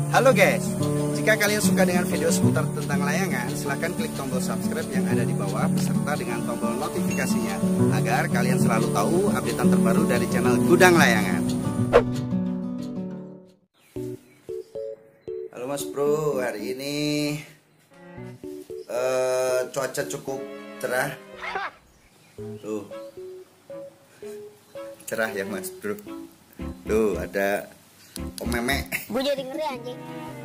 Halo guys, jika kalian suka dengan video seputar tentang layangan, silahkan klik tombol subscribe yang ada di bawah beserta dengan tombol notifikasinya agar kalian selalu tahu updatean terbaru dari channel Gudang Layangan. Halo Mas Bro, hari ini cuaca cukup cerah. Tuh, cerah ya Mas Bro. Tuh ada Om Meme. Gue jadi ngeri anjing.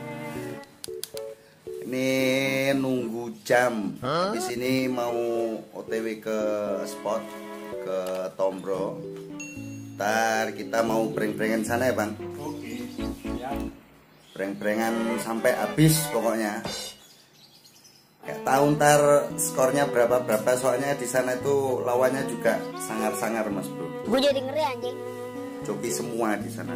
Ini nunggu jam. Di sini mau OTW ke spot ke Tombro. Ntar kita mau breng-brengan sana ya Bang. Oke, ya. Breng-brengan sampai habis pokoknya. Gak tahu ntar skornya berapa soalnya di sana itu lawannya juga sangar-sangar Mas Bro. Gue jadi ngeri anjing. Joki semua di sana.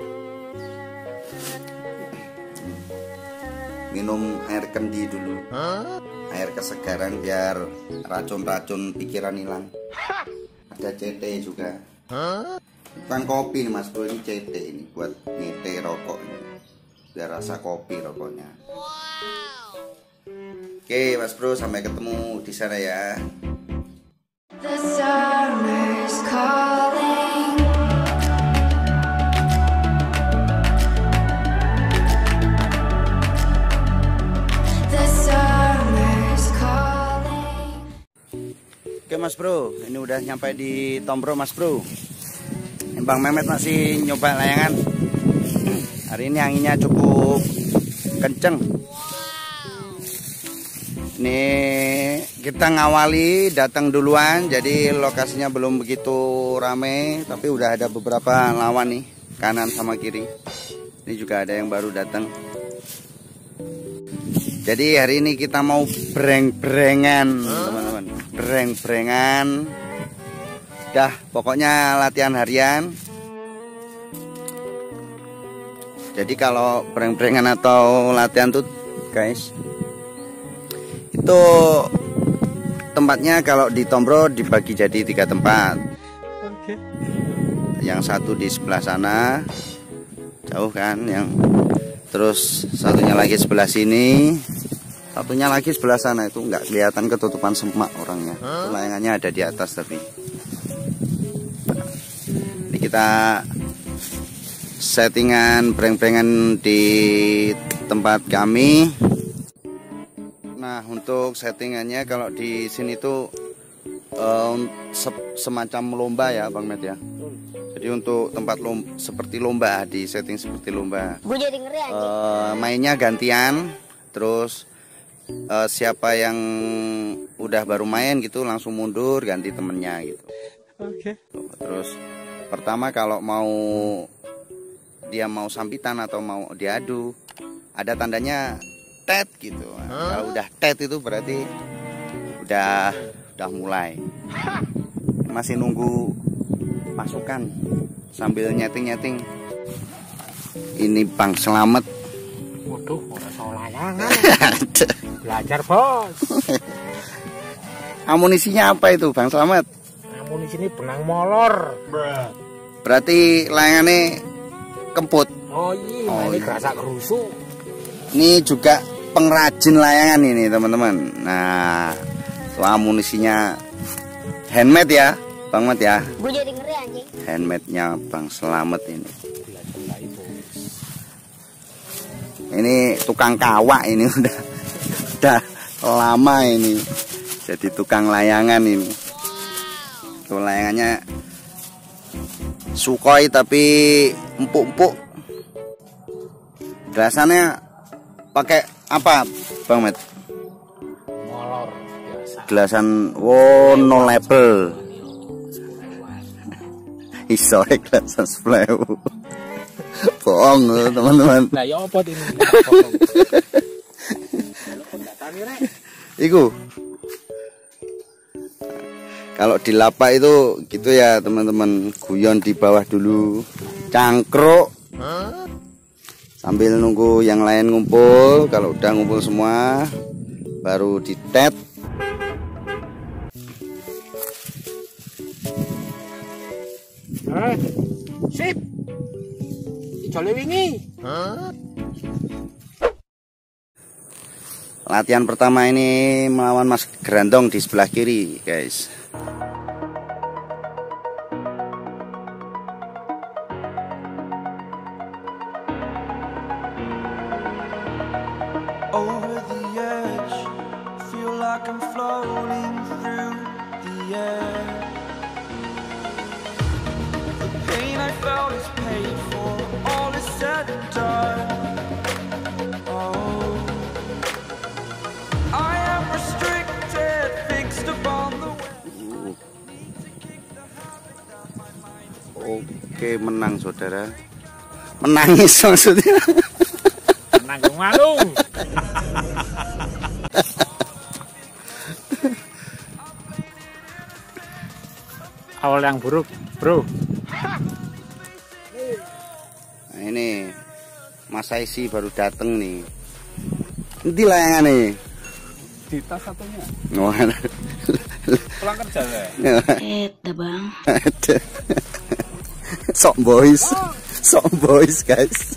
Minum air kendi dulu, air kesegaran biar racun-racun pikiran hilang. Ada CT juga, bukan kopi nih Mas Bro, ini CT ini buat ngete rokok ini, biar rasa kopi rokoknya. Oke Mas Bro, sampai ketemu di sana ya. The summer's calling. The summer's calling. Oke Mas Bro, ini udah nyampe di Tombro Mas Bro. Bang Mehmet masih nyoba layangan. Hari ini anginnya cukup kenceng. Ini kita ngawali datang duluan, jadi lokasinya belum begitu rame, tapi udah ada beberapa lawan nih, kanan sama kiri. Ini juga ada yang baru datang. Jadi hari ini kita mau breng-brengan, teman-teman. Breng-brengan. Dah, pokoknya latihan harian. Jadi kalau breng-brengan atau latihan tuh, guys, itu tempatnya kalau di Tombro dibagi jadi 3 tempat. Oke. Yang satu di sebelah sana, jauh kan, yang terus satunya lagi sebelah sini, satunya lagi sebelah sana. Itu nggak kelihatan, ketutupan semak orangnya. Itu layangannya ada di atas tapi. Ini kita settingan breng-brengan di tempat kami. Nah, untuk settingannya kalau di sini tuh semacam lomba ya Bang Met ya. Jadi untuk tempat seperti lomba, di setting seperti lomba. Gue jadi ngeri anjing. Mainnya gantian, terus siapa yang udah baru main gitu langsung mundur ganti temennya gitu. Oke. Terus pertama kalau dia mau sambitan atau mau diadu, ada tandanya tet gitu. Kalau udah tet itu berarti udah mulai. Masih nunggu pasukan sambil nyeting-nyeting. Ini Bang Slamet. Waduh, ora soal layangan. Belajar, Bos. Amunisinya apa itu Bang Slamet? Amunisi ini benang molor. Berarti layangannya kemput. Oh iya, ini kerasa kerusuk. Ini juga pengrajin layangan ini teman-teman. Nah, itu amunisinya handmade ya Bang Met ya. Gue jadi ngeri anjing. Handmade-nya Bang Slamet ini. Ini tukang kawak ini udah lama ini jadi tukang layangan ini. Tuh layangannya Sukhoi tapi empuk-empuk. Gelasannya pakai apa Bang Met? Molor biasa. Gelasan no label. Iso gelasan 10.000. Bohong loh teman-teman. Lah ya apa ini? Iku. Kalau di lapak itu gitu ya teman-teman, guyon di bawah dulu, cangkruk, sambil nunggu yang lain ngumpul. Kalau udah ngumpul semua, baru ditet. Sip. Dijole wingi. Latihan pertama ini melawan Mas Grandong di sebelah kiri, guys. Over the edge, feel like I'm floating through the air. The pain I felt is paid for, all is said and done. Oh, I am restricted, fixed upon the way. Oke, menang saudara. Menangis maksudnya. Nanggung malu. Awal yang buruk, bro. Nah, ini Mas Aisi baru dateng nih. Nanti layangan nih. Di tas satunya. Oh, Pulang kerja ya? Bang. Sok boys guys.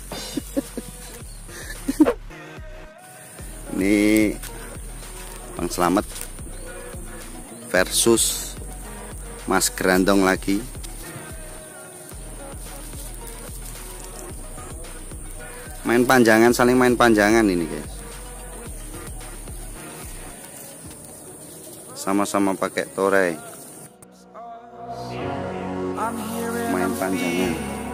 Ini Bang Slamet versus Mas Grandong lagi. Main panjangan, saling main panjangan ini guys. Sama-sama pakai toray. Main panjangan.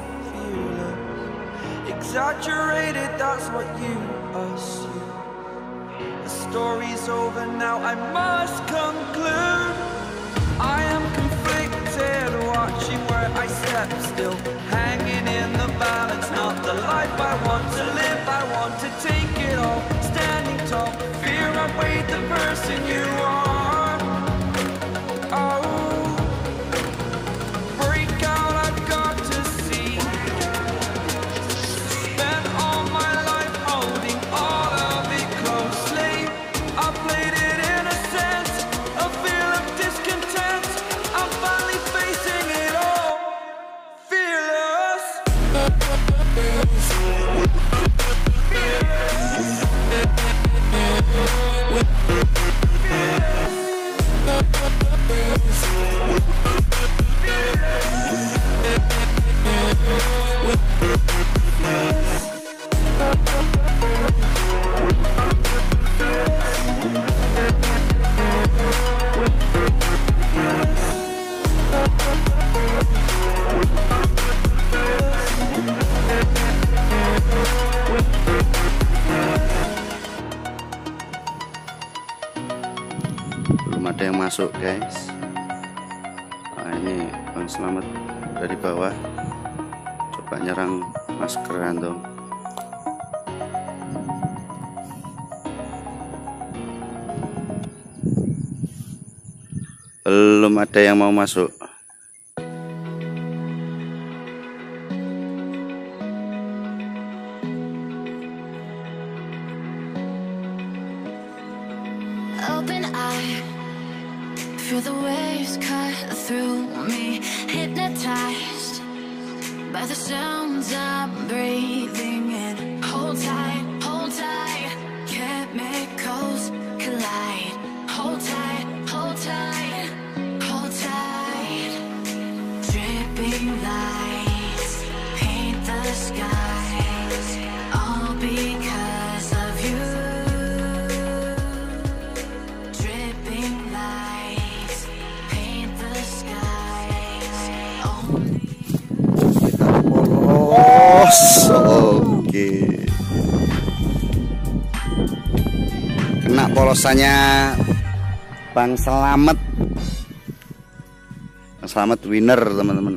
Exaggerated, that's what you assume. The story's over now, I must conclude. I am conflicted, watching where I step still, hanging in the balance, not the life I want to live. I want to take it all, standing tall, fear outweighed the person you are. Oh, break out, I've got to see. Spent all my life holding all of it closely. I played it innocent, a feel of discontent. I'm finally facing it all, fearless. Belum ada yang masuk guys. Nah, ini Bang Slamet dari bawah coba nyerang Mas Grandong. Belum ada yang mau masuk. Open eye, feel the waves cut through me, hypnotized by the sounds I'm breathing in. Hold tight, chemicals collide. Hold tight, hold tight, hold tight. Dripping lights paint the skies, all because of you. Dripping lights paint the skies, only. Oke. Kena polosannya Bang Slamet. Bang Slamet winner teman-teman.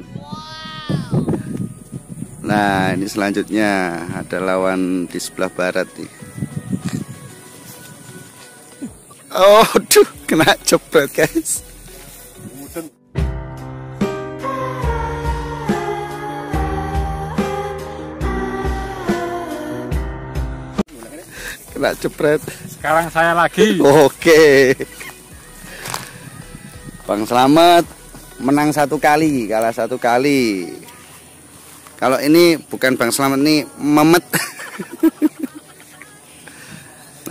Nah ini selanjutnya ada lawan di sebelah barat nih. Oh duh, kena jebret guys. Kena jebret. Sekarang saya lagi. Oke. Bang Slamet menang 1 kali, kalah 1 kali. Kalau ini bukan Bang Slamet, nih Memet.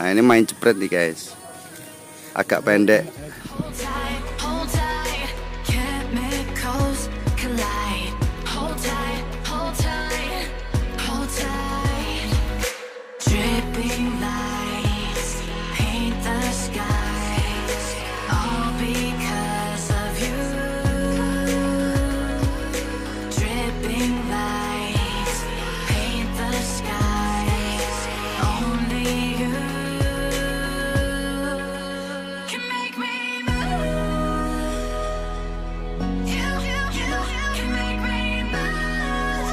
Nah, ini main jepret nih guys. Agak pendek. Hold tight, chemicals collide. Hold tight, hold tight, hold tight. Dripping lights paint the skies, all because of you. Dripping lights paint the skies, only you can make me move. You can make me move.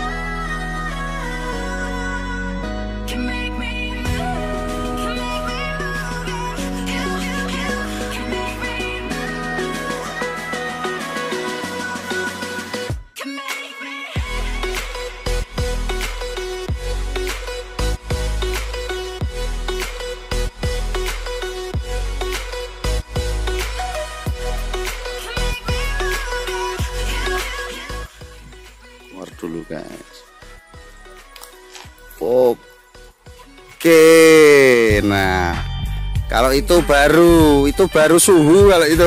Can make me move. Can make me move. You can make me move. Can make me. Keluar dulu guys. Oke, nah kalau itu baru suhu kalau itu.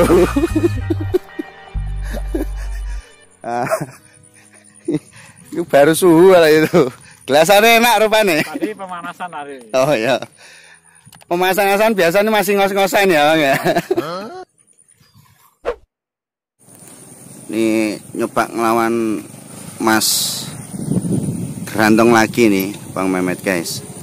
Ah, itu baru suhu kalau itu. Gelasannya enak rupanya. Tadi pemanasan hari. Oh ya, pemanasan biasanya masih ngos-ngosan ya bang ya. Nih nyoba ngelawan Mas Gerantong lagi nih Bang Mehmet guys.